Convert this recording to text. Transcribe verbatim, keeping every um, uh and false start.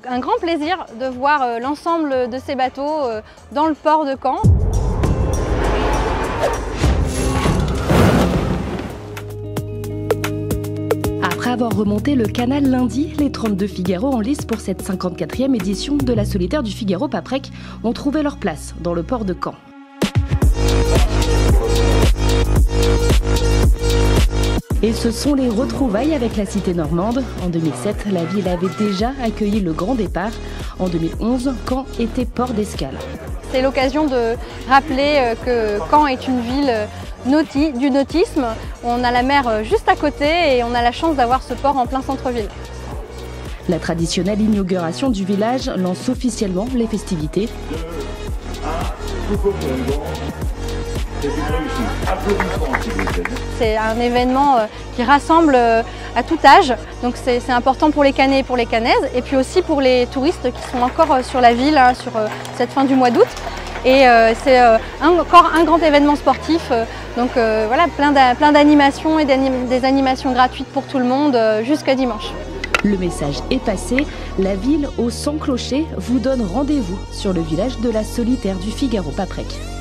un grand plaisir de voir l'ensemble de ces bateaux dans le port de Caen. Après avoir remonté le canal lundi, les trente-deux Figaro en lice pour cette cinquante-quatrième édition de la solitaire du Figaro Paprec ont trouvé leur place dans le port de Caen. Et ce sont les retrouvailles avec la cité normande. En deux mille sept, la ville avait déjà accueilli le grand départ. En deux mille onze, Caen était port d'escale. C'est l'occasion de rappeler que Caen est une ville nautique, du nautisme. On a la mer juste à côté et on a la chance d'avoir ce port en plein centre-ville. La traditionnelle inauguration du village lance officiellement les festivités. C'est un événement qui rassemble à tout âge, donc c'est important pour les Canets et pour les Canaises, et puis aussi pour les touristes qui sont encore sur la ville hein, sur cette fin du mois d'août. Et euh, c'est euh, encore un grand événement sportif, euh, donc euh, voilà, plein d'animations et des animations gratuites pour tout le monde euh, jusqu'à dimanche. Le message est passé, la ville au sans clocher vous donne rendez-vous sur le village de la solitaire du Figaro Paprec.